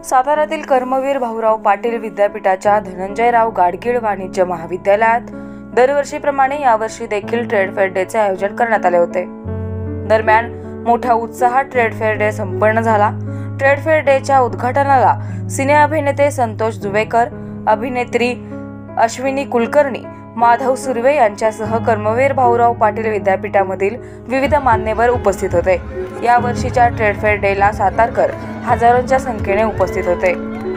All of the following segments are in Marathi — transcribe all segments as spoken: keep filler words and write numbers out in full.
साताऱ्यातील कर्मवीर भाऊराव पाटील विद्यापीठाच्या धनंजयराव गाडगीळ वाणिज्य महाविद्यालयात दरवर्षीप्रमाणे यावर्षी देखील ट्रेड फेअर डेचे आयोजन करण्यात आले होते। दरम्यान मोठ्या उत्साहात ट्रेड फेअर डे संपन्न झाला। ट्रेड फेअर डेच्या उद्घाटनाला सिने अभिनेते संतोष जुवेकर, अभिनेत्री अश्विनी कुलकर्णी, माधव सुर्वे यांच्यासह कर्मवीर भाऊराव पाटील विद्यापीठामधील विविध मान्यवर उपस्थित होते। या वर्षीच्या ट्रेड फेअर डेला सातारकर हजारोंच्या संख्येने उपस्थित होते।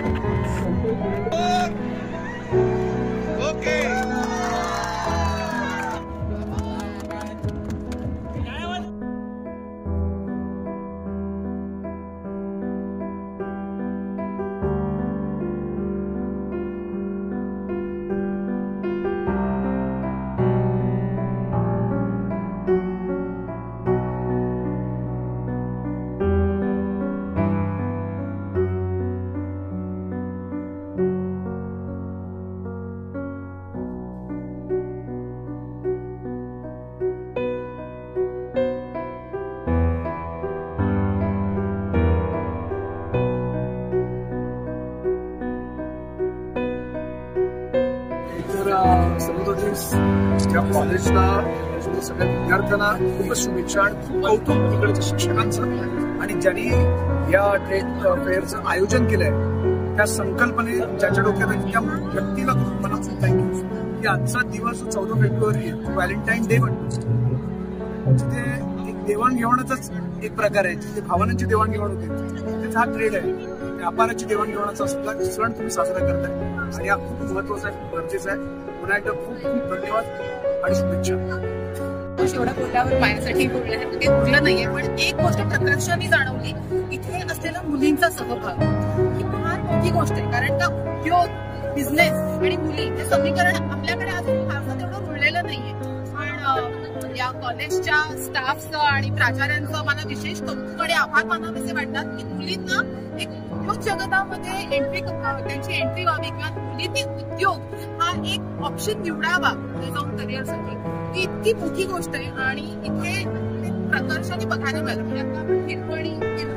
त्या कॉलेजला सगळ्या विद्यार्थ्यांना खूप शुभेच्छा आणि खूप कौतुक तिकडच्या शिक्षकांचं आणि ज्यांनी या ट्रेड फेअरचं आयोजन केलंय त्या संकल्पने ज्याच्या डोक्यात त्या व्यक्तीला खूप मनापासून थँक्यू की आजचा दिवस चौदा फेब्रुवारी व्हॅलेंटाईन डे म्हणतो, जिथे एक देवाणघेवाणाचाच एक प्रकार आहे, जिथे भावनांची देवाणघेवाण होते, तिथे हा ट्रेड आहे, व्यापाराची देवाणघेवाणाचा असला सण तुम्ही साजरा करताय आणि हा खूप महत्वाचा आहे, खूप गरजेचा आहे। पुन्हा एकदा खूप खूप धन्यवाद आणि शुभेच्छा। एवढं बोलल्यावर माझ्यासाठी बोलण्यासारखं काही उरलं नाहीये, पण एक गोष्ट प्रकर्षाने जाणवली, इथे असलेला मुलींचा सहभाग ही फार मोठी गोष्ट आहे। कारण का उद्योग, बिझनेस आणि मुली हे समीकरण आपल्याकडे अजून फारसं तेवढं रुळलेलं नाहीये। पण या कॉलेजच्या स्टाफचं आणि प्राचार्यांचं मला विशेष कौतुक आणि आभार मानावेसे वाटतात की मुलींना एक उद्योग जगतामध्ये एंट्री त्यांची एंट्री व्हावी किंवा मुलींनी उद्योग हा एक ऑप्शन निवडावा जाऊन करिअरसाठी, ही इतकी मोठी गोष्ट आहे। आणि इथे प्रकर्षाने बघायला मिळालं म्हणजे आता हिरकणी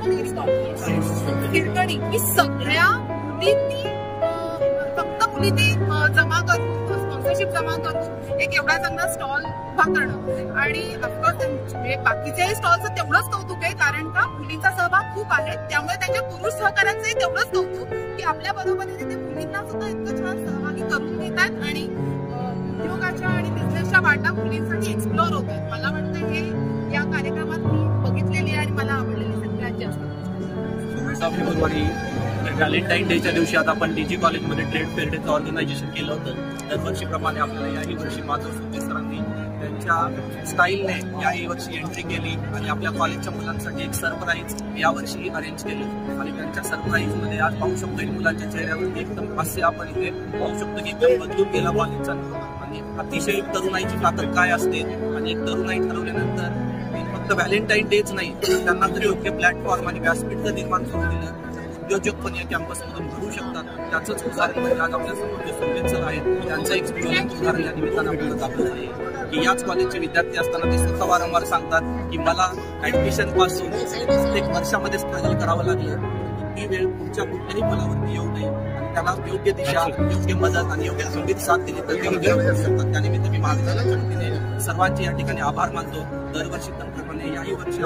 हिरकणी ही सगळ्या मुलींनी फक्त मुलींनी जमा करून स्पॉन्सरशिप जमा करून एक एवढा चांगला स्टॉल उभा करणं आणि ऑफकोर्स बाकीच्याही स्टॉलचं तेवढंच कौतुक आहे, कारण का मुलींचा सहभाग खूप आहे, त्यामुळे त्यांच्या पुरुष सहकार्यांचंही तेवढंच कौतुक की आपल्या बरोबरीने ते मुलींना सुद्धा इतकं छान सहभागी करून घेतात आणि उद्योगाच्या आणि बिझनेसच्या वाटा मुलींसाठी एक्सप्लोर होतात। मला वाटतं हे या कार्यक्रमात मी बघितलेली आणि मला आवडलेली सगळ्यात जास्त फेब्रुवारी व्हॅलेंटाईन डेच्या दिवशी आता आपण डीजी कॉलेजमध्ये ट्रेड फेअर डेचं ऑर्गनायझेशन केलं होतं। दरवर्षीप्रमाणे आपल्याला याही वर्षी माधव सुर्वे सरांनी त्यांच्या स्टाईलने याही वर्षी एंट्री केली आणि आपल्या कॉलेजच्या मुलांसाठी एक सरप्राईज यावर्षी अरेंज केलं आणि त्यांच्या सरप्राईजमध्ये आज पाहू शकतो मुलांच्या चेहऱ्यावरती एकदम हास्य आपण इथे पाहू शकतो की एकदम बदलून गेला कॉलेजचा आणि अतिशय तरुणाईची ताकद काय असते आणि एक तरुणाई ठरवल्यानंतर फक्त व्हॅलेंटाईन डेच नाही त्यांना तरी योग्य प्लॅटफॉर्म आणि व्यासपीठ निर्माण करून दिलं। उद्योजक पण या कॅम्पसमधून घडू शकतात, त्याचंच उदाहरण म्हणजे आज आपल्यासमोर जे सुर्वे सर आहेत त्यांचं एक ज्वलंत उदाहरण या निमित्तानं आपल्याला दाखवलं आहे की याच कॉलेजचे विद्यार्थी असताना ते स्वतः वारंवार सांगतात की मला ऍडमिशन पासून प्रत्येक वर्षामध्ये स्ट्रगल करावं लागलं, ही वेळ पुढच्या कुठल्याही मुलावरती येऊ नये आणि त्याला योग्य दिशा, योग्य मदत आणि योग्य संगीत साथ दिली तर ते विजय करू शकतात। त्यानिमित्त मी महाविद्यालयाच्या वतीने सर्वांचे या ठिकाणी आभार मानतो। दरवर्षी तंत्रज्ञाने याही वर्षी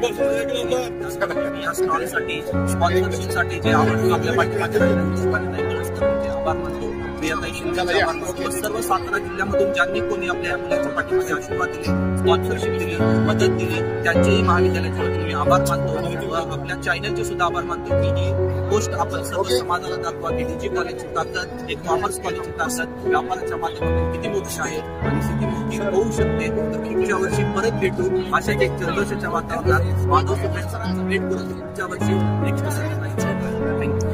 या स्टॉलसाठी स्पॉन्सरशिपसाठी जे आवडतं आपल्या पाठीमागे आभार मानतो। सर्व सातारा जिल्ह्यामधून ज्यांनी कोणी आपल्या मुलाच्या पाठीमागे आशीर्वाद दिले, स्पॉन्सरशिप दिली, मदत दिली, त्यांचेही महाविद्यालयाच्या वतीने मी आभार मानतो। आपल्या चॅनलचे सुद्धा आभार मानतो की ही गोष्ट आपण सर्व समाजाला दाखवा की डीजी कॉलेजची ताकद, एक कॉमर्स कॉलेजची ताकद व्यापाराच्या माध्यमातून किती मोठी आहे आणि किती मोठी होऊ शकते। तर पुढच्या वर्षी परत भेटू अशाच एक जल्लोषाच्या वातावरणात माधव सुर्वे सरांचा भेट करून पुढच्या वर्षी नेक्स्ट थँक्यू।